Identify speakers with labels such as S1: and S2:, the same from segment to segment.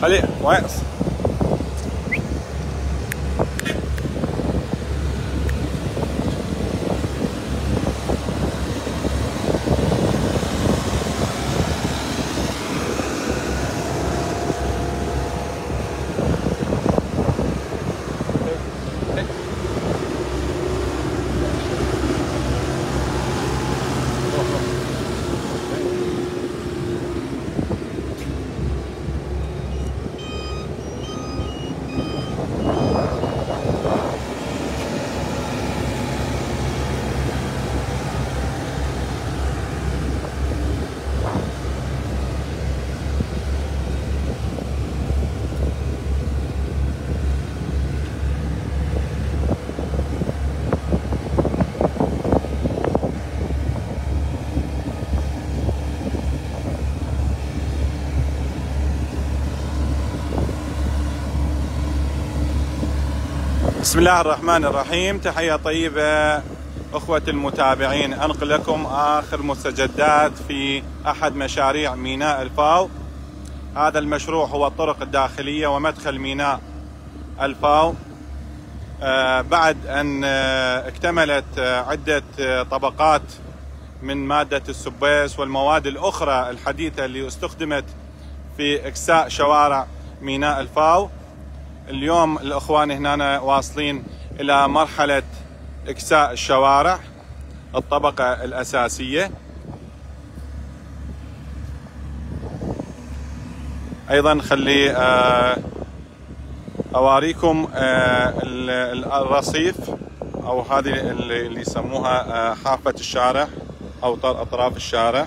S1: خليه واقص. بسم الله الرحمن الرحيم. تحية طيبة أخوة المتابعين، أنقل لكم آخر مستجدات في أحد مشاريع ميناء الفاو. هذا المشروع هو الطرق الداخلية ومدخل ميناء الفاو. بعد أن اكتملت عدة طبقات من مادة السبيس والمواد الأخرى الحديثة اللي استخدمت في إكساء شوارع ميناء الفاو، اليوم الأخوان هنا واصلين إلى مرحلة إكساء الشوارع الطبقة الأساسية. أيضا خلي أواريكم الرصيف أو هذه اللي يسموها حافة الشارع أو أطراف الشارع.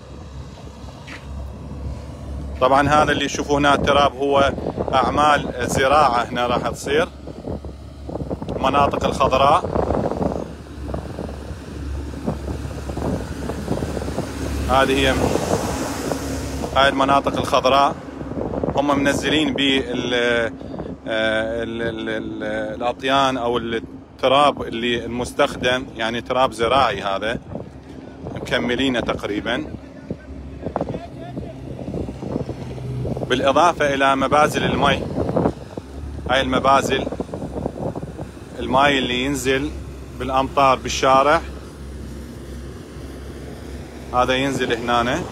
S1: طبعا هذا اللي يشوفوه هنا التراب هو أعمال زراعة هنا راح تصير، مناطق الخضراء. هذه هاي المناطق الخضراء هم منزلين بالأطيان أو التراب اللي المستخدم، يعني تراب زراعي هذا مكملينه تقريبا، بالإضافة إلى مبازل المي. هاي المبازل المي اللي ينزل بالأمطار بالشارع، هذا ينزل هنا.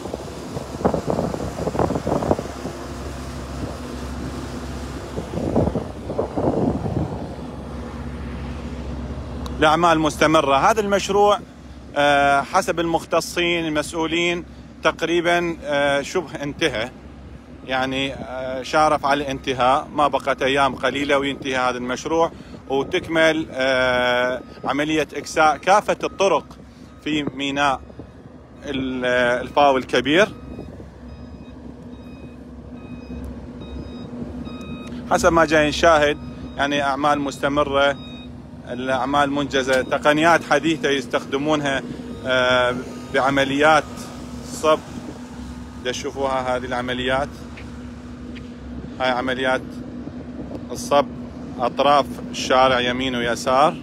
S1: الأعمال مستمرة. هذا المشروع حسب المختصين المسؤولين تقريبا شبه انتهى، يعني شارف على الانتهاء، ما بقت أيام قليلة وينتهي هذا المشروع وتكمل عملية إكساء كافة الطرق في ميناء الفاو الكبير. حسب ما جاي نشاهد يعني أعمال مستمرة، الأعمال منجزة، تقنيات حديثة يستخدمونها بعمليات صب. تشوفوها هذه العمليات، هاي عمليات الصب أطراف الشارع يمين ويسار.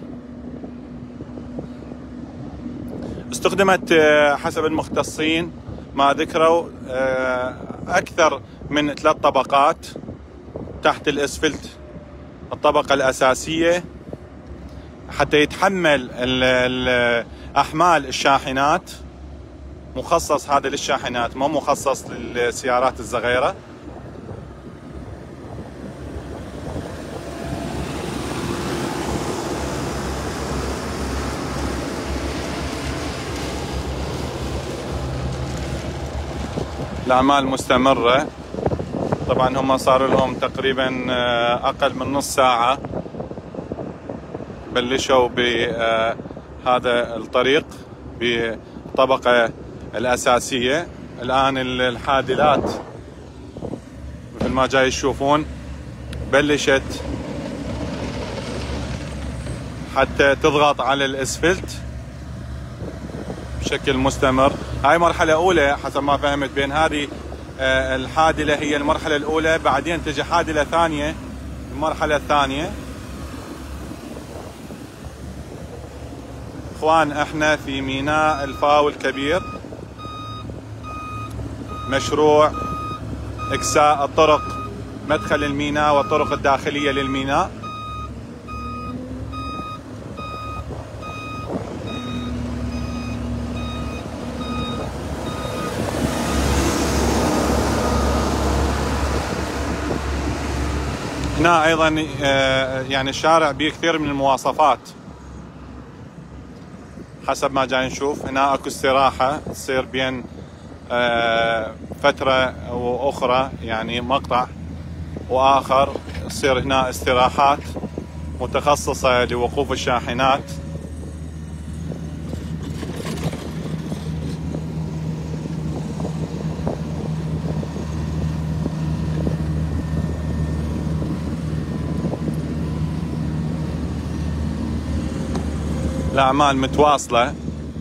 S1: استخدمت حسب المختصين ما ذكروا أكثر من 3 طبقات تحت الأسفلت، الطبقة الأساسية حتى يتحمل أحمال الشاحنات. مخصص هذا للشاحنات، مو مخصص للسيارات الصغيرة. الأعمال مستمرة. طبعا هم صار لهم تقريبا أقل من نص ساعة بلشوا بهذا الطريق بالطبقة الأساسية. الآن الحادلات مثل ما جاي تشوفون بلشت حتى تضغط على الأسفلت بشكل مستمر. هاي مرحلة أولى حسب ما فهمت، بين هذه الحادلة هي المرحلة الأولى، بعدين تجي حادلة ثانية المرحلة الثانية. اخوان احنا في ميناء الفاو الكبير، مشروع اكساء الطرق مدخل الميناء والطرق الداخلية للميناء. هنا ايضا يعني الشارع به كثير من المواصفات حسب ما جاي نشوف. هنا اكو استراحة تصير بين فترة واخرى، يعني مقطع واخر تصير هنا استراحات متخصصة لوقوف الشاحنات. الأعمال متواصلة.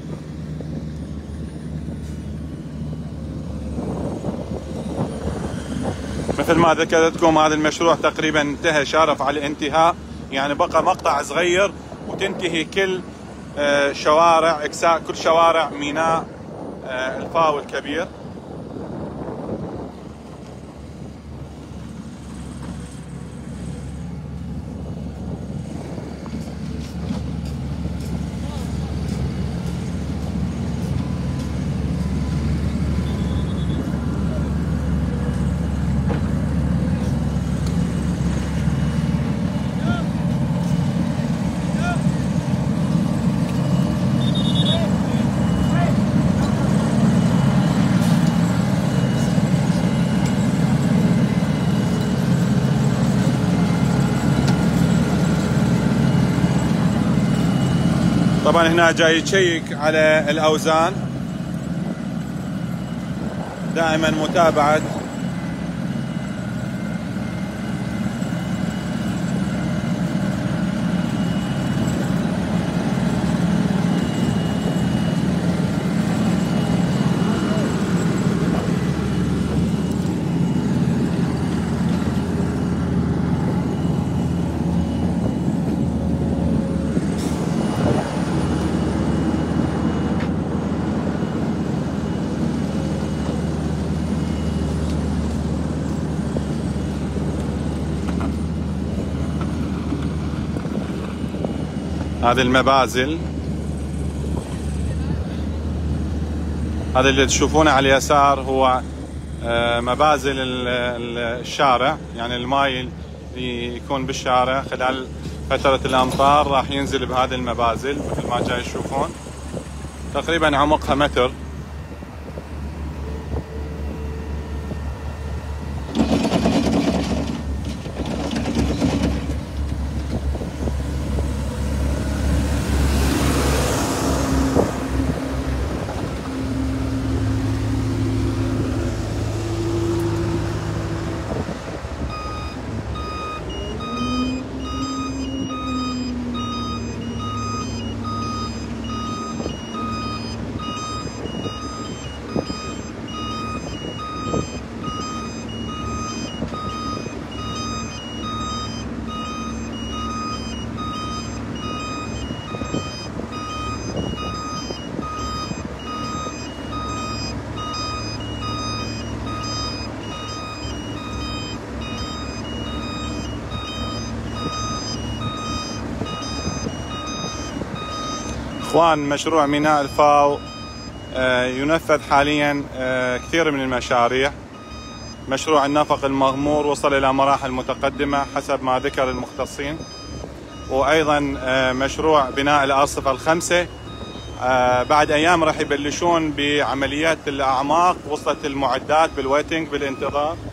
S1: مثل ما ذكرتكم هذا المشروع تقريبا انتهى، شارف على الانتهاء، يعني بقى مقطع صغير وتنتهي كل شوارع اكساء، كل شوارع ميناء الفاو الكبير. طبعا هنا جاي يشيك على الأوزان، دائما متابعة هذه المبازل. هذا اللي تشوفونه على اليسار هو مبازل الشارع، يعني الماي اللي يكون بالشارع خلال فترة الأمطار راح ينزل بهذه المبازل مثل ما جاي تشوفون، تقريبا عمقها متر. اخوان، مشروع ميناء الفاو ينفذ حاليا كثير من المشاريع. مشروع النفق المغمور وصل الى مراحل متقدمة حسب ما ذكر المختصين، وايضا مشروع بناء الارصفة الخمسة بعد ايام راح يبلشون بعمليات الاعماق، وصلت المعدات بالويتنج بالانتظار.